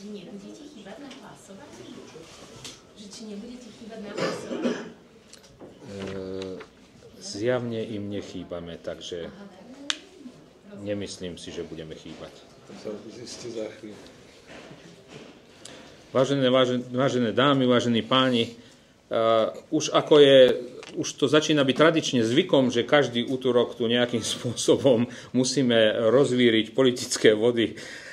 nie budete chýbať na hlasovaní? Že či nebudete chýbať na hlasovaní? Zjavne im nechýbame, takže nemyslím si, že budeme chýbať. To sa zistí za chvíľu. Vážené dámy, vážení páni, už to začína byť tradične zvykom, že každý útorok tu nejakým spôsobom musíme rozvíriť politické vody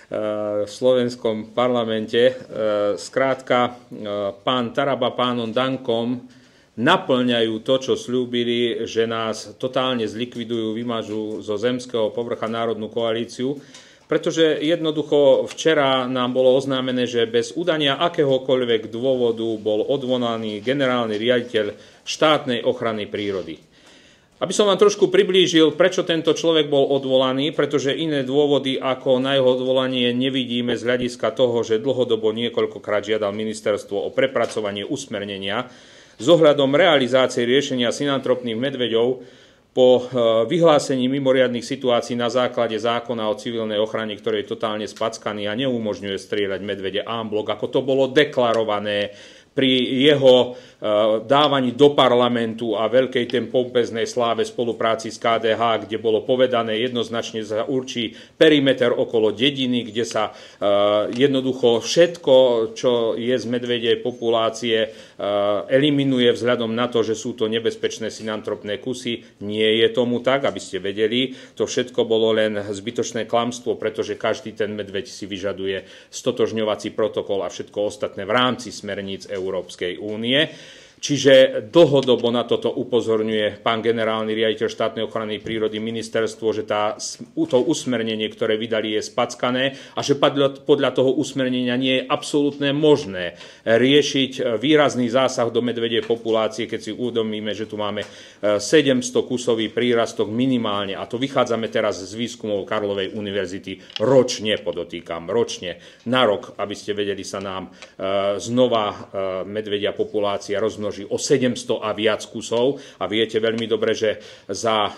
v slovenskom parlamente. Skrátka, pán Taraba pánom Dankom naplňajú to, čo sľúbili, že nás totálne zlikvidujú, vymažú zo zemského povrcha národnú koalíciu, pretože jednoducho včera nám bolo oznámené, že bez udania akéhokoľvek dôvodu bol odvolaný generálny riaditeľ štátnej ochrany prírody. Aby som vám trošku priblížil, prečo tento človek bol odvolaný, pretože iné dôvody ako na jeho odvolanie nevidíme z hľadiska toho, že dlhodobo niekoľkokrát žiadal ministerstvo o prepracovanie usmernenia s ohľadom realizácie riešenia synantropných medveďov po vyhlásení mimoriadnych situácií na základe zákona o civilnej ochrane, ktorý je totálne spackaný a neumožňuje strieľať medvede en bloc, ako to bolo deklarované pri jeho dávaní do parlamentu a veľkej tej pompeznej sláve spolupráci s KDH, kde bolo povedané jednoznačne sa určí perimeter okolo dediny, kde sa jednoducho všetko, čo je z medvedej populácie, eliminuje vzhľadom na to, že sú to nebezpečné synantropné kusy. Nie je tomu tak, aby ste vedeli. To všetko bolo len zbytočné klamstvo, pretože každý ten medveď si vyžaduje stotožňovací protokol a všetko ostatné v rámci smerníc Európskej únie. Čiže dlhodobo na toto upozorňuje pán generálny riaditeľ štátnej ochrany prírody ministerstvo, že to usmernenie, ktoré vydali, je spackané a že podľa toho usmernenia nie je absolútne možné riešiť výrazný zásah do medvedej populácie, keď si uvedomíme, že tu máme 700 kusový prírastok minimálne, a to vychádzame teraz z výskumov Karlovej univerzity ročne, podotýkam, ročne, na rok, aby ste vedeli, sa nám znova medvedia populácia rozmnoží o 700 a viac kusov. A viete veľmi dobre, že za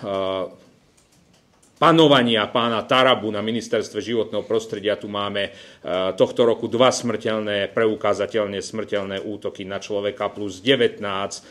panovania pána Tarabu na ministerstve životného prostredia tu máme tohto roku 2 smrteľné, preukázateľne smrteľné útoky na človeka plus 19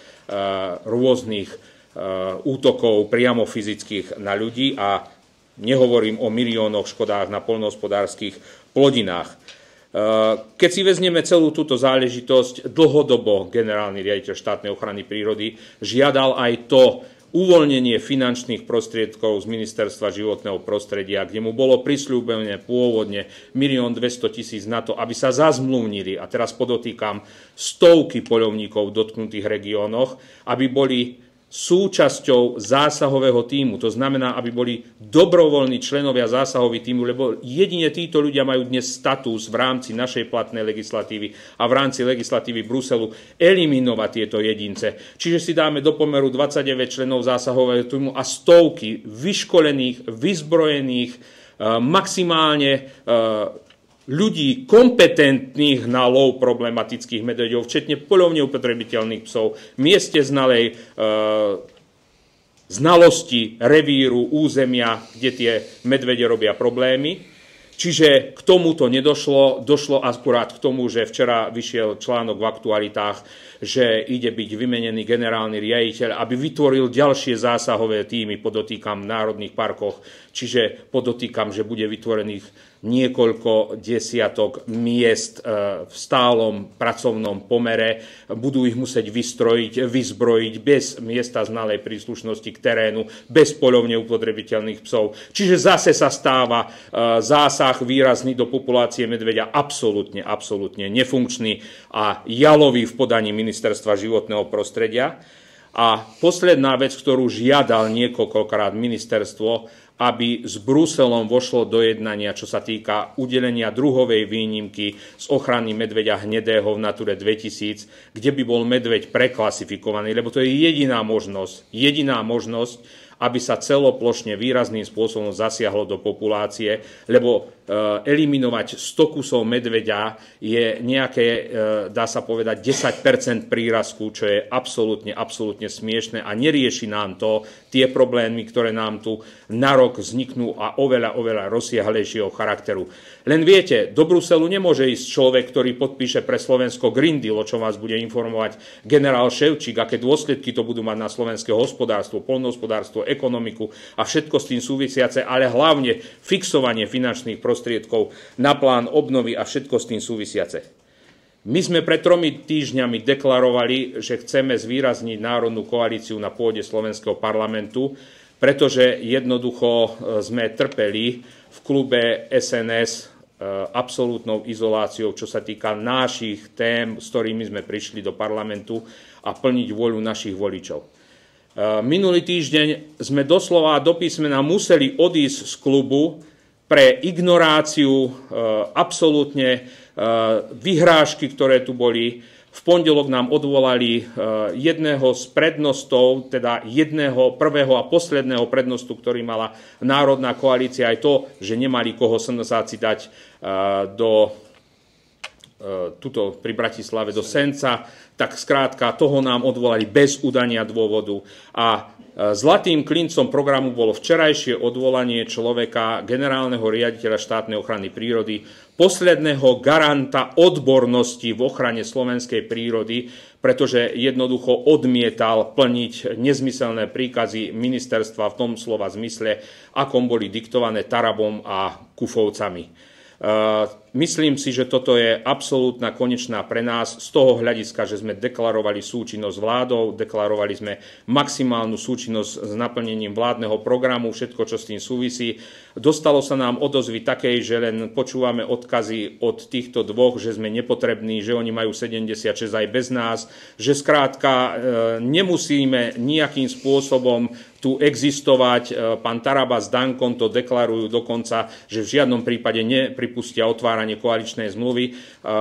rôznych útokov priamo fyzických na ľudí, a nehovorím o miliónoch škodách na poľnohospodárskych plodinách. Keď si vezmeme celú túto záležitosť, dlhodobo generálny riaditeľ štátnej ochrany prírody žiadal aj to uvoľnenie finančných prostriedkov z ministerstva životného prostredia, kde mu bolo prisľúbené pôvodne 1 200 000 na to, aby sa zazmluvnili, a teraz podotýkam, stovky poľovníkov v dotknutých regiónoch, aby boli súčasťou zásahového tímu. To znamená, aby boli dobrovoľní členovia zásahových tímu, lebo jedine títo ľudia majú dnes status v rámci našej platnej legislatívy a v rámci legislatívy Bruselu eliminovať tieto jedince. Čiže si dáme do pomeru 29 členov zásahového tímu a stovky vyškolených, vyzbrojených, maximálne ľudí kompetentných na lov problematických medveďov, včetne poľovne upotrebiteľných psov, mieste znalej znalosti revíru, územia, kde tie medvede robia problémy. Čiže k tomuto nedošlo, došlo akurát k tomu, že včera vyšiel článok v Aktualitách, že ide byť vymenený generálny riaditeľ, aby vytvoril ďalšie zásahové tímy, podotýkam, v národných parkoch. Čiže podotýkam, že bude vytvorených niekoľko desiatok miest v stálom pracovnom pomere. Budú ich musieť vystrojiť, vyzbrojiť bez miesta znalej príslušnosti k terénu, bez poľovne upotrebiteľných psov. Čiže zase sa stáva zásah výrazný do populácie medveďa absolútne nefunkčný a jalový v podaní ministerstva životného prostredia. A posledná vec, ktorú žiadal niekoľkokrát ministerstvo, aby s Bruselom vošlo do jednania, čo sa týka udelenia druhovej výnimky z ochrany medveďa hnedého v Nature 2000, kde by bol medveď preklasifikovaný, lebo to je jediná možnosť, aby sa celoplošne výrazným spôsobom zasiahlo do populácie, lebo eliminovať 100 kusov medveďa je nejaké, dá sa povedať, 10% prírastku, čo je absolútne smiešné a nerieši nám to tie problémy, ktoré nám tu na rok vzniknú a oveľa rozsiahlejšieho charakteru. Len viete, do Bruselu nemôže ísť človek, ktorý podpíše pre Slovensko Green Deal, o čom vás bude informovať generál Ševčík, aké dôsledky to budú mať na slovenské hospodárstvo, poľnohospodárstvo, ekonomiku a všetko s tým súvisiace, ale hlavne fixovanie finančných prostriedkov na plán obnovy a všetko s tým súvisiace. My sme pred 3 týždňami deklarovali, že chceme zvýrazniť národnú koalíciu na pôde slovenského parlamentu, pretože jednoducho sme trpeli v klube SNS absolútnou izoláciou, čo sa týka našich tém, s ktorými sme prišli do parlamentu a plniť vôľu našich voličov. Minulý týždeň sme doslova do písmena museli odísť z klubu pre ignoráciu absolútne vyhrážky, ktoré tu boli. V pondelok nám odvolali jedného z prednostov, teda prvého a posledného prednostu, ktorý mala národná koalícia, aj to, že nemali koho SNS-áci dať tuto pri Bratislave do Senca, tak skrátka toho nám odvolali bez udania dôvodu. A zlatým klincom programu bolo včerajšie odvolanie človeka, generálneho riaditeľa štátnej ochrany prírody, posledného garanta odbornosti v ochrane slovenskej prírody, pretože jednoducho odmietal plniť nezmyselné príkazy ministerstva v tom slova zmysle, akom boli diktované Tarabom a Kufovcami. Myslím si, že toto je absolútna konečná pre nás z toho hľadiska, že sme deklarovali súčinnosť s vládou, deklarovali sme maximálnu súčinnosť s naplnením vládneho programu, všetko, čo s tým súvisí. Dostalo sa nám odozvy takej, že len počúvame odkazy od týchto dvoch, že sme nepotrební, že oni majú 76 aj bez nás, že skrátka nemusíme nejakým spôsobom tu existovať. Pán Taraba s Dankom to deklarujú dokonca, že v žiadnom prípade nepripustia otváranie koaličnej zmluvy.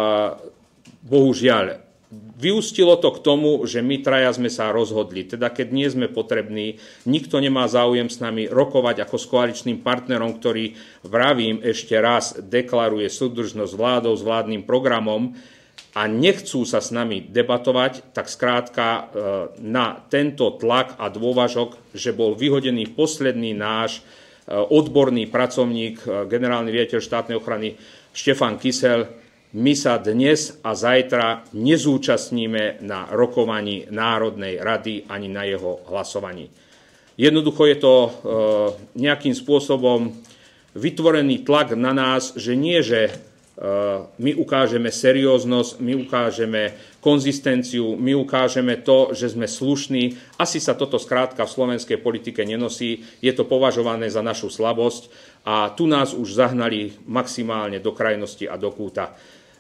Bohužiaľ, vyústilo to k tomu, že my traja sme sa rozhodli. Teda keď nie sme potrební, nikto nemá záujem s nami rokovať ako s koaličným partnerom, ktorý, vravím ešte raz, deklaruje súdržnosť vládou s vládnym programom, a nechcú sa s nami debatovať, tak skrátka na tento tlak a dôvažok, že bol vyhodený posledný náš odborný pracovník, generálny riaditeľ štátnej ochrany Štefan Kysel, my sa dnes a zajtra nezúčastníme na rokovaní Národnej rady ani na jeho hlasovaní. Jednoducho je to nejakým spôsobom vytvorený tlak na nás, že nie, že my ukážeme serióznosť, my ukážeme konzistenciu, my ukážeme to, že sme slušní. Asi sa toto skrátka v slovenskej politike nenosí, je to považované za našu slabosť a tu nás už zahnali maximálne do krajnosti a do kúta.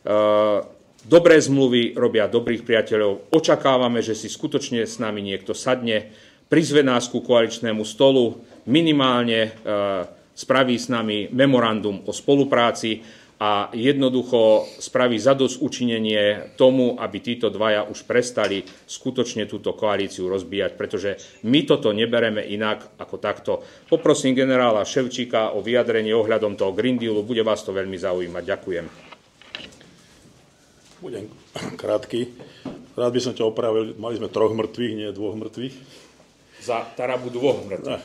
Dobré zmluvy robia dobrých priateľov, očakávame, že si skutočne s nami niekto sadne, prizve nás ku koaličnému stolu, minimálne spraví s nami memorandum o spolupráci, a jednoducho spraví zadosťučinenie tomu, aby títo dvaja už prestali skutočne túto koalíciu rozbíjať, pretože my toto nebereme inak ako takto. Poprosím generála Ševčíka o vyjadrenie ohľadom toho Green Dealu, bude vás to veľmi zaujímať. Ďakujem. Budem krátky. Rád by som ťa opravil, mali sme 3 mŕtvych, nie 2 mŕtvych. Za Tarabu 2 mŕtvych.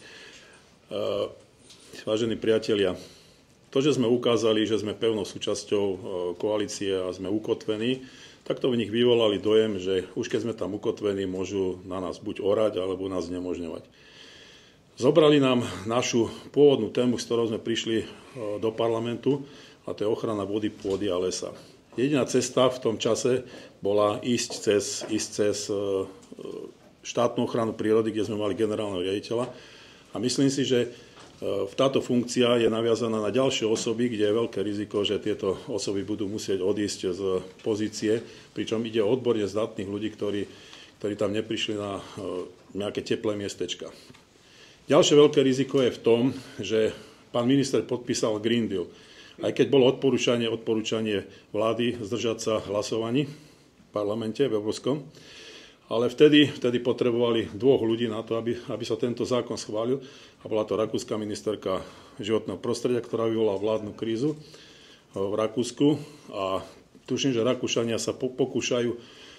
Vážení priatelia, to, že sme ukázali, že sme pevnou súčasťou koalície a sme ukotvení, tak to v nich vyvolali dojem, že už keď sme tam ukotvení, môžu na nás buď orať, alebo nás znemožňovať. Zobrali nám našu pôvodnú tému, s ktorou sme prišli do parlamentu, a to je ochrana vody, pôdy a lesa. Jediná cesta v tom čase bola ísť cez štátnu ochranu prírody, kde sme mali generálneho riaditeľa. A myslím si, že táto funkcia je naviazaná na ďalšie osoby, kde je veľké riziko, že tieto osoby budú musieť odísť z pozície, pričom ide o odborne zdatných ľudí, ktorí tam neprišli na nejaké teplé miestečka. Ďalšie veľké riziko je v tom, že pán minister podpísal Green Deal. Aj keď bolo odporúčanie vlády zdržať sa hlasovaní v parlamente, v Európskom, Ale vtedy potrebovali 2 ľudí na to, aby sa tento zákon schválil. A bola to rakúska ministerka životného prostredia, ktorá vyvolala vládnu krízu v Rakúsku. A tuším, že Rakúšania sa pokúšajú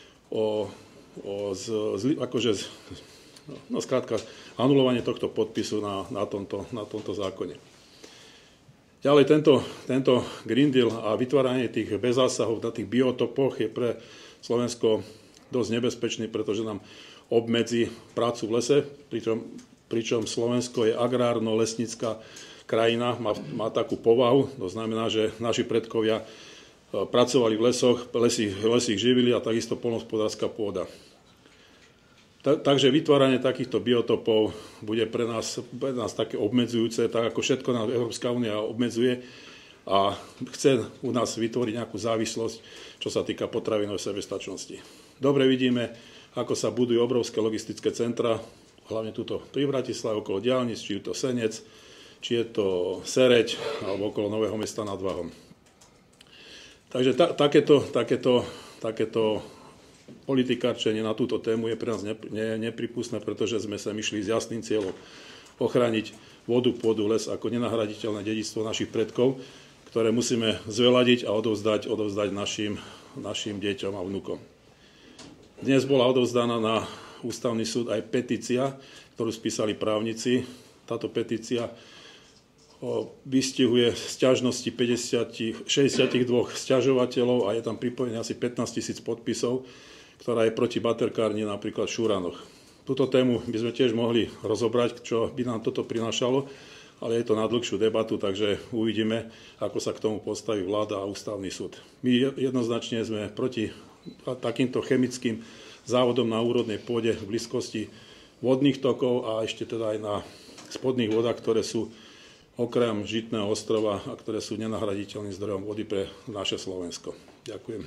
skrátka, anulovanie tohto podpisu na tomto zákone. Ďalej, tento Green Deal a vytváranie tých bezzásahov na tých biotopoch je pre Slovensko dosť nebezpečný, pretože nám obmedzí prácu v lese, pričom Slovensko je agrárno-lesnícka krajina, má takú povahu, to znamená, že naši predkovia pracovali v lesoch, lesy ich živili a takisto poľnohospodárska pôda. Takže vytváranie takýchto biotopov bude pre nás také obmedzujúce, tak ako všetko nás Európska únia obmedzuje a chce u nás vytvoriť nejakú závislosť, čo sa týka potravinovej sebestačnosti. Dobre vidíme, ako sa budujú obrovské logistické centra, hlavne tuto pri Bratislave, okolo diaľnic, či je to Senec, či je to Sereď, alebo okolo Nového Mesta nad Váhom. Takže takéto politikárčenie na túto tému je pre nás nepripustné, pretože sme sa išli s jasným cieľom ochrániť vodu, pôdu, les ako nenahraditeľné dedičstvo našich predkov, ktoré musíme zveladiť a odovzdať našim deťom a vnukom. Dnes bola odovzdaná na Ústavný súd aj petícia, ktorú spísali právnici. Táto petícia vystihuje sťažnosti 62 sťažovateľov a je tam pripojené asi 15 000 podpisov, ktorá je proti baterkárni napríklad v Šuranoch. Túto tému by sme tiež mohli rozobrať, čo by nám toto prinášalo, ale je to na dlhšiu debatu, takže uvidíme, ako sa k tomu postaví vláda a Ústavný súd. My jednoznačne sme proti takýmto chemickým závodom na úrodnej pôde v blízkosti vodných tokov a ešte teda aj na spodných vodách, ktoré sú okrem Žitného ostrova a ktoré sú nenahraditeľným zdrojom vody pre naše Slovensko. Ďakujem.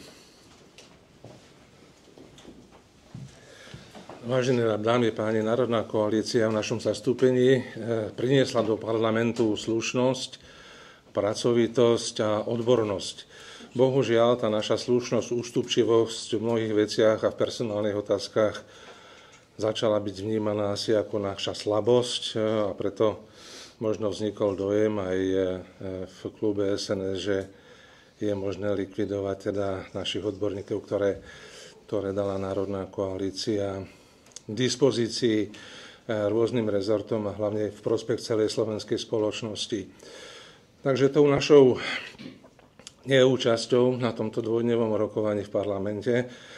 Vážené dámy, páni, Národná koalícia v našom zastúpení priniesla do parlamentu slušnosť, pracovitosť a odbornosť. Bohužiaľ, tá naša slušnosť, ústupčivosť v mnohých veciach a v personálnych otázkach začala byť vnímaná asi ako naša slabosť a preto možno vznikol dojem aj v klube SNS, že je možné likvidovať teda našich odborníkov, ktoré dala Národná koalícia k dispozícii rôznym rezortom a hlavne v prospech celej slovenskej spoločnosti. Takže tou našou neúčasťou na tomto dvojdňovom rokovaní v parlamente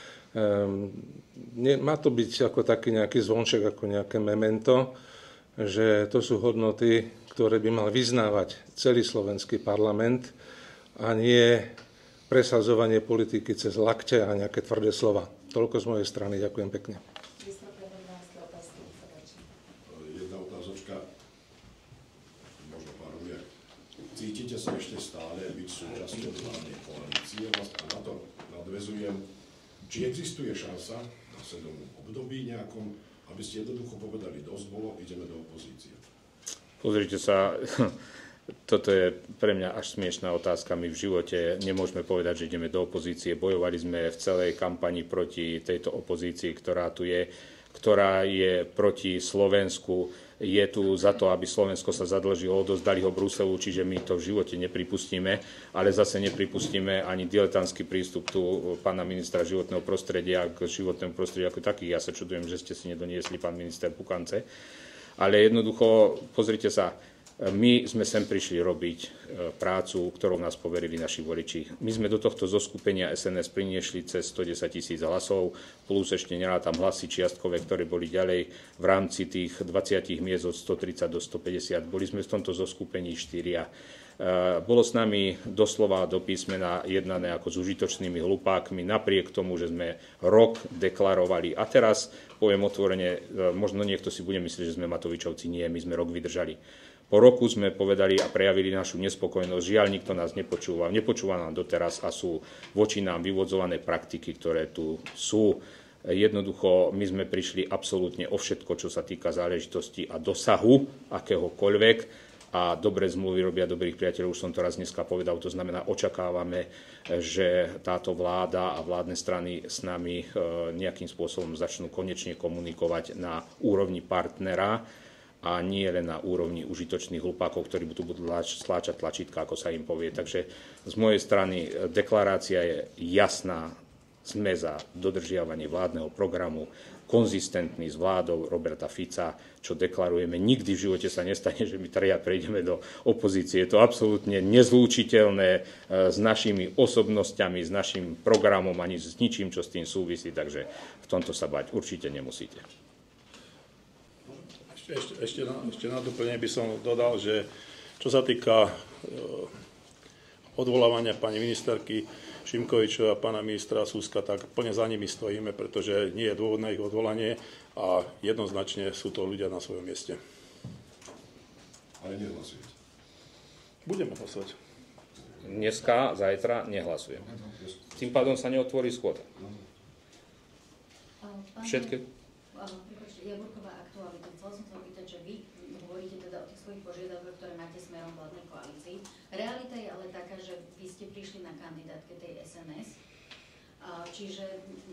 má to byť ako taký nejaký zvonček, ako nejaké memento, že to sú hodnoty, ktoré by mal vyznávať celý slovenský parlament a nie presadzovanie politiky cez lakte a nejaké tvrdé slova. Toľko z mojej strany. Ďakujem pekne. Jedna otázočka, možno pár uviek. Cítite sa ešte stále byť súčasťou vládnej koalície? Vlastne na to nadväzujem. Či existuje šansa v následnom období nejakom, aby ste jednoducho povedali, dosť bolo, ideme do opozície? Pozrite sa, toto je pre mňa až smiešná otázka. My v živote nemôžeme povedať, že ideme do opozície. Bojovali sme v celej kampani proti tejto opozícii, ktorá tu je, ktorá je proti Slovensku. Je tu za to, aby Slovensko sa zadlžilo, odozdali ho Bruselu, čiže my to v živote nepripustíme, ale zase nepripustíme ani diletantský prístup tu pána ministra životného prostredia k životnému prostrediu ako taký. Ja sa čudujem, že ste si nedoniesli, pán minister, pukance. Ale jednoducho, pozrite sa, my sme sem prišli robiť prácu, ktorou nás poverili naši voliči. My sme do tohto zoskupenia SNS priniesli cez 110 000 hlasov, plus ešte nerátam hlasy čiastkové, ktoré boli ďalej v rámci tých 20 miest od 130 do 150. Boli sme v tomto zoskupení 4. Bolo s nami doslova do písmena jednané ako s užitočnými hlupákmi, napriek tomu, že sme rok deklarovali. A teraz poviem otvorene, možno niekto si bude myslieť, že sme Matovičovci. Nie, my sme rok vydržali. Po roku sme povedali a prejavili našu nespokojnosť. Žiaľ, nikto nás nepočúva. Nepočúva nám doteraz a sú voči nám vyvodzované praktiky, ktoré tu sú. Jednoducho, my sme prišli absolútne o všetko, čo sa týka záležitosti a dosahu akéhokoľvek. a dobré zmluvy robia dobrých priateľov, už som to raz dneska povedal, to znamená, očakávame, že táto vláda a vládne strany s nami nejakým spôsobom začnú konečne komunikovať na úrovni partnera a nie len na úrovni užitočných hlupákov, ktorí tu budú stláčať tlačítka, ako sa im povie. Takže z mojej strany deklarácia je jasná, sme za dodržiavanie vládneho programu, konzistentný s vládou Roberta Fica, čo deklarujeme. Nikdy v živote sa nestane, že my traja prejdeme do opozície. Je to absolútne nezlúčiteľné s našimi osobnosťami, s našim programom, ani s ničím, čo s tým súvisí, takže v tomto sa bať určite nemusíte. Ešte na doplnenie by som dodal, že čo sa týka odvolávania pani ministerky Šimkovičová a pána ministra Suska, tak plne za nimi stojíme, pretože nie je dôvod na ich odvolanie a jednoznačne sú to ľudia na svojom mieste. Ale nehlasujete. Budeme hlasovať. Dneska, zajtra nehlasujeme. Tým pádom sa neotvorí schôdza. Všetky. Javorková aktualita. Chcela som sa opýtať, že vy hovoríte teda o tých svojich požiadavkách, ktoré máte smerom vládnej koalícii. Realita je ale taká, že vy ste prišli na kandidátke tej SNS, čiže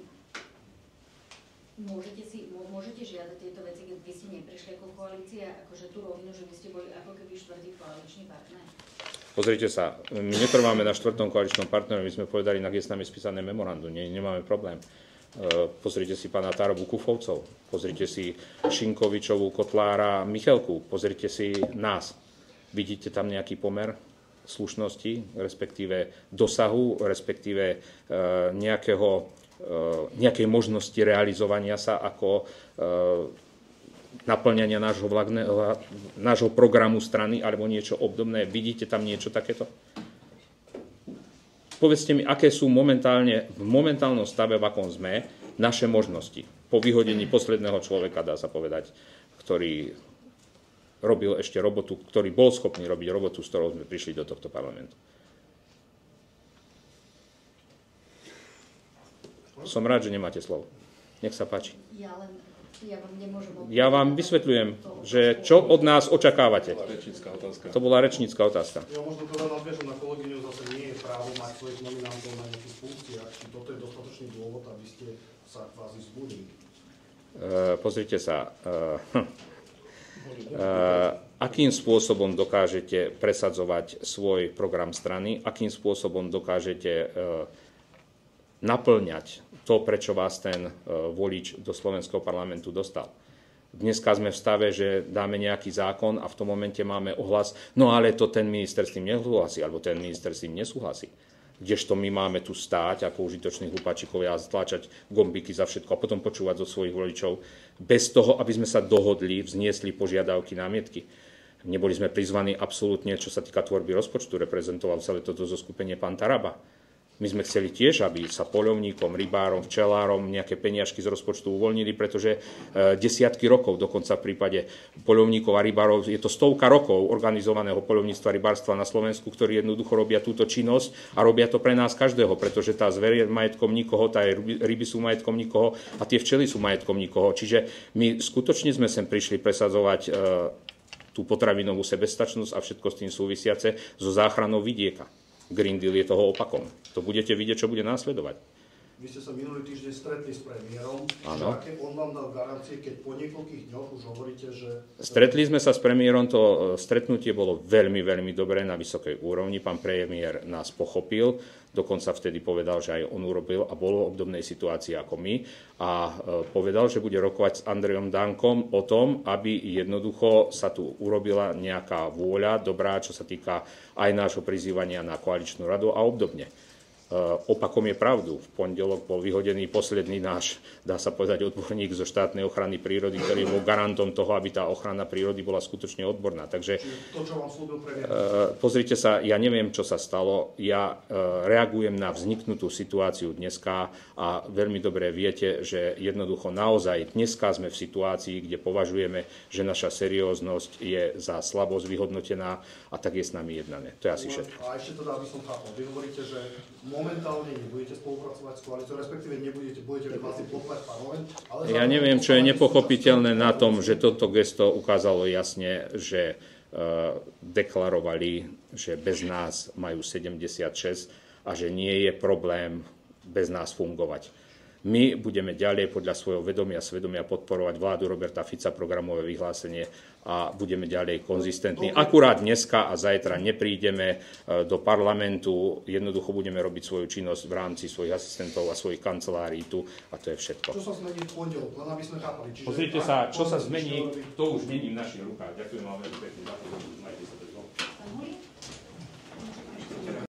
môžete žiadať tieto veci, keď vy ste neprišli ako koalícia, akože tú rovinu, že vy ste boli ako keby štvrtý koaličný partner? Pozrite sa, my netrváme na štvrtom koaličnom partnerovi, my sme povedali, na kde s nami spísané memorandum, nemáme problém. Pozrite si pána Tarobu Kufovcov, pozrite si Šinkovičovú, Kotlára, Michalku, pozrite si nás. Vidíte tam nejaký pomer slušnosti, respektíve dosahu, respektíve nejakej možnosti realizovania sa ako naplňania nášho programu strany alebo niečo obdobné. Vidíte tam niečo takéto? Povedzte mi, aké sú v momentálnom stave, v akom sme, naše možnosti. Po vyhodení posledného človeka, dá sa povedať, ktorý robil ešte robotu, ktorý bol schopný robiť robotu, s ktorou sme prišli do tohto parlamentu. Som rád, že nemáte slovo. Nech sa páči. Ja vám vysvetľujem, že čo od nás očakávate. To bola rečnícka otázka. Ja možno to len nadviažem na kolegyňu, zase nie je právo mať svojich nominantov na nejakých funkciách. Či toto je dostatočný dôvod, aby ste sa kvázi zbudili? Pozrite sa. Akým spôsobom dokážete presadzovať svoj program strany, akým spôsobom dokážete naplňať to, prečo vás ten volič do slovenského parlamentu dostal. Dneska sme v stave, že dáme nejaký zákon a v tom momente máme ohlas, no ale to ten minister s tým nesúhlasí, alebo ten minister s tým nesúhlasí. Kdežto my máme tu stáť ako užitoční hlupáčikovia a stláčať gombiky za všetko a potom počúvať zo svojich voličov bez toho, aby sme sa dohodli, vzniesli požiadavky, námietky. Neboli sme prizvaní absolútne, čo sa týka tvorby rozpočtu, reprezentoval celé toto zoskupenie pán Taraba. My sme chceli tiež, aby sa poľovníkom, rybárom, včelárom nejaké peniažky z rozpočtu uvoľnili, pretože desiatky rokov, dokonca v prípade poľovníkov a rybárov, je to 100 rokov organizovaného poľovníctva a rybárstva na Slovensku, ktorí jednoducho robia túto činnosť a robia to pre nás každého, pretože tá zver je majetkom nikoho, tá ryby sú majetkom nikoho a tie včely sú majetkom nikoho. Čiže my skutočne sme sem prišli presadzovať tú potravinovú sebestačnosť a všetko s tým súvisiace so záchranou vidieka. Green Deal je toho opakom. To budete vidieť, čo bude následovať. Vy ste sa minulý týždeň stretli s premiérom. Áno. Aké on vám dal garancie, keď po niekoľkých dňoch už hovoríte, že... Stretli sme sa s premiérom, to stretnutie bolo veľmi, veľmi dobré na vysokej úrovni. Pán premiér nás pochopil, dokonca vtedy povedal, že aj on urobil a bolo v obdobnej situácii ako my a povedal, že bude rokovať s Andrejom Dankom o tom, aby jednoducho sa tu urobila nejaká vôľa dobrá, čo sa týka aj nášho prizývania na koaličnú radu a obdobne. Opakom je pravdu. V pondelok bol vyhodený posledný náš, dá sa povedať, odborník zo štátnej ochrany prírody, ktorý bol garantom toho, aby tá ochrana prírody bola skutočne odborná. Takže to, čo vám slúbil premiér. Pozrite sa, ja neviem, čo sa stalo. Ja reagujem na vzniknutú situáciu dneska a veľmi dobre viete, že jednoducho naozaj dneska sme v situácii, kde považujeme, že naša serióznosť je za slabosť vyhodnotená a tak je s nami jednané. To je asi všetko. A ešte teda, aby som chápal, vy hovoríte, že momentálne nebudete spolupracovať s koalíciou, respektíve budete vlastne blokovať parlament. Ale ja neviem, čo je nepochopiteľné na tom, že toto gesto ukázalo jasne, že deklarovali, že bez nás majú 76 a že nie je problém bez nás fungovať. My budeme ďalej podľa svojho vedomia a svedomia podporovať vládu Roberta Fica, programové vyhlásenie a budeme ďalej konzistentní. Akurát dneska a zajtra neprídeme do parlamentu, jednoducho budeme robiť svoju činnosť v rámci svojich asistentov a svojich kancelárií tu a to je všetko. Čo sa zmení v pondelok? Len aby sme chápali. Pozrite sa, čo sa zmení, to už není v našich rukách. Ďakujem vám veľmi pekne za to, majte sa.